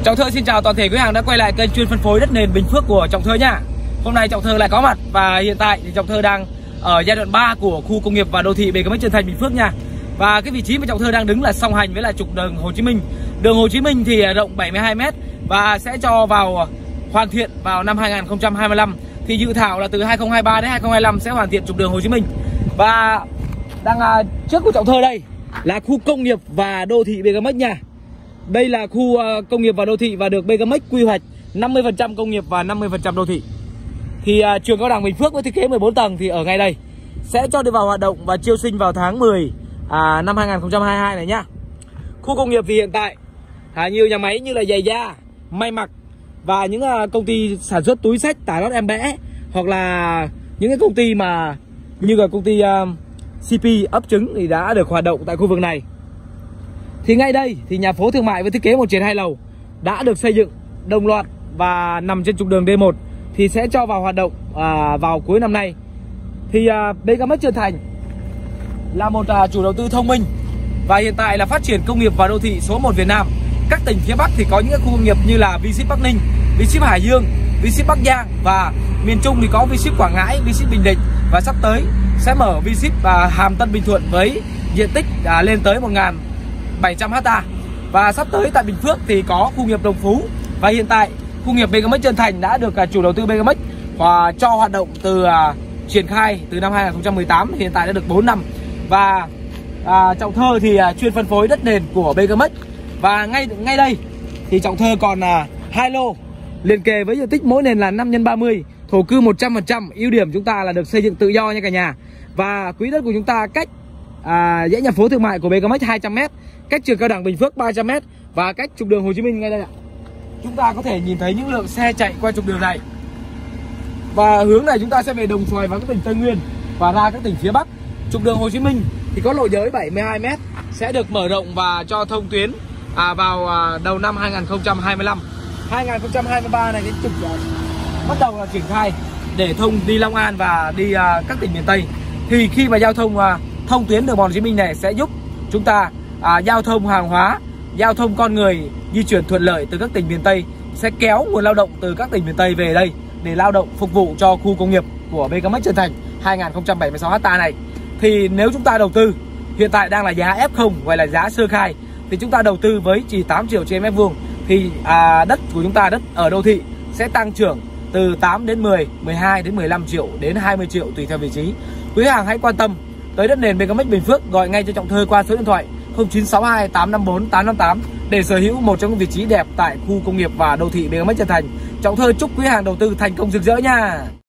Trọng Thơ xin chào toàn thể quý hàng đã quay lại kênh chuyên phân phối đất nền Bình Phước của Trọng Thơ nhá. Hôm nay Trọng Thơ lại có mặt và hiện tại thì Trọng Thơ đang ở giai đoạn 3 của khu công nghiệp và đô thị BKMX Trơn Thành Bình Phước nha. Và cái vị trí mà Trọng Thơ đang đứng là song hành với là trục đường Hồ Chí Minh. Đường Hồ Chí Minh thì rộng 72 m và sẽ cho vào hoàn thiện vào năm 2025. Thì dự thảo là từ 2023 đến 2025 sẽ hoàn thiện trục đường Hồ Chí Minh. Và đang trước của Trọng Thơ đây là khu công nghiệp và đô thị BKMX nha. Đây là khu công nghiệp và đô thị và được BKMX quy hoạch 50% công nghiệp và 50% đô thị. Thì trường cao đẳng Bình Phước với thiết kế 14 tầng thì ở ngay đây sẽ cho đi vào hoạt động và chiêu sinh vào tháng 10 năm 2022 này nhá. Khu công nghiệp thì hiện tại nhiều nhà máy như là giày da, may mặc và những công ty sản xuất túi xách, tả lót em bé, hoặc là những cái công ty mà như là công ty CP ấp trứng thì đã được hoạt động tại khu vực này. Thì ngay đây thì nhà phố thương mại với thiết kế 1 trệt 2 lầu đã được xây dựng đồng loạt và nằm trên trục đường D1 thì sẽ cho vào hoạt động vào cuối năm nay. Thì BKMX Trơn Thành là một chủ đầu tư thông minh và hiện tại là phát triển công nghiệp và đô thị số 1 Việt Nam. Các tỉnh phía Bắc thì có những khu công nghiệp như là V-Ship Bắc Ninh, V-Ship Hải Dương, V-Ship Bắc Giang, và miền Trung thì có V-Ship Quảng Ngãi, V-Ship Bình Định, và sắp tới sẽ mở V-Ship Hàm Tân Bình Thuận với diện tích lên tới 1.700 ha. Và sắp tới tại Bình Phước thì có khu nghiệp Đồng Phú, và hiện tại khu nghiệp BKMX Trơn Thành đã được chủ đầu tư BKMX cho hoạt động từ triển khai từ năm 2018, hiện tại đã được 4 năm. Và Trọng Thơ thì chuyên phân phối đất nền của BKMX. Và ngay đây thì Trọng Thơ còn 2 lô liền kề với diện tích mỗi nền là 5x30, thổ cư 100%. Ưu điểm chúng ta là được xây dựng tự do nha cả nhà. Và quỹ đất của chúng ta cách dãy nhà phố thương mại của BKMX 200 m, cách trường cao đẳng Bình Phước 300 m và cách trục đường Hồ Chí Minh ngay đây ạ. Chúng ta có thể nhìn thấy những lượng xe chạy qua trục đường này. Và hướng này chúng ta sẽ về Đồng Xoài và các tỉnh Tây Nguyên và ra các tỉnh phía Bắc. Trục đường Hồ Chí Minh thì có lộ giới 72 m sẽ được mở rộng và cho thông tuyến vào đầu năm 2025. 2023 này cái trục bắt đầu là triển khai để thông đi Long An và đi các tỉnh miền Tây. Thì khi mà giao thông thông tuyến đường Hồ Chí Minh này sẽ giúp chúng ta giao thông hàng hóa, giao thông con người di chuyển thuận lợi từ các tỉnh miền Tây, sẽ kéo nguồn lao động từ các tỉnh miền Tây về đây để lao động phục vụ cho khu công nghiệp của BKMX Trơn Thành 2076 ha này. Thì nếu chúng ta đầu tư hiện tại đang là giá F0 gọi là giá sơ khai, thì chúng ta đầu tư với chỉ 8 triệu trên mét vuông thì đất của chúng ta, đất ở đô thị sẽ tăng trưởng từ 8 đến 10, 12 đến 15 triệu đến 20 triệu tùy theo vị trí. Quý hàng hãy quan tâm tới đất nền BKMX Bình Phước, gọi ngay cho Trọng Thơ qua số điện thoại 0962 854 858 để sở hữu một trong những vị trí đẹp tại khu công nghiệp và đô thị BKMX Trơn Thành. Trọng Thơ chúc quý hàng đầu tư thành công rực rỡ nha.